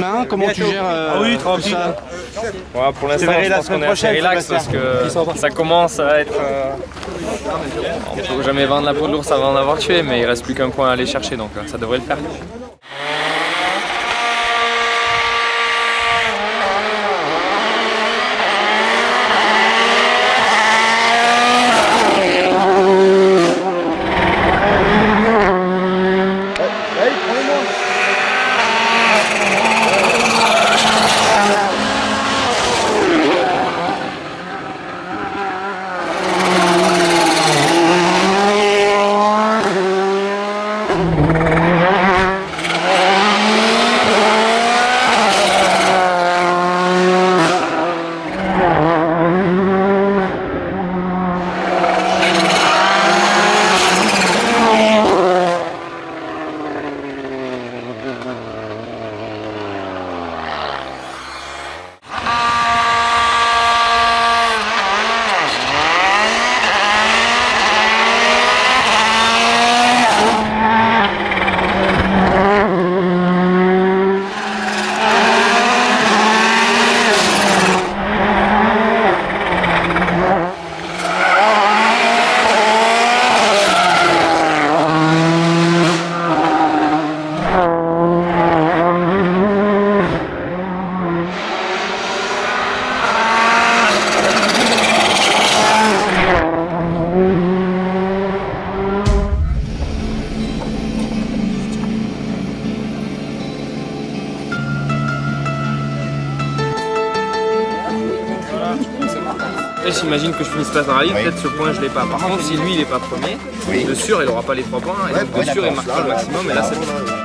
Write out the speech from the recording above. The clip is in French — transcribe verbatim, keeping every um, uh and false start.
demain? Comment tu gères euh, ah oui, tout ça? Ouais, pour l'instant, je pense qu'on est assez relax parce que ça commence à être... Euh... On ne peut jamais vendre la peau de l'ours avant d'en avoir tué, mais il reste plus qu'un point à aller chercher, donc ça devrait le faire. J'imagine que je finisse pas dans la ligne, oui. Peut-être ce point je l'ai pas. Par contre, si lui il est pas premier, oui. De sûr il aura pas les trois points, et donc de sûr il marquera le maximum, et là c'est bon.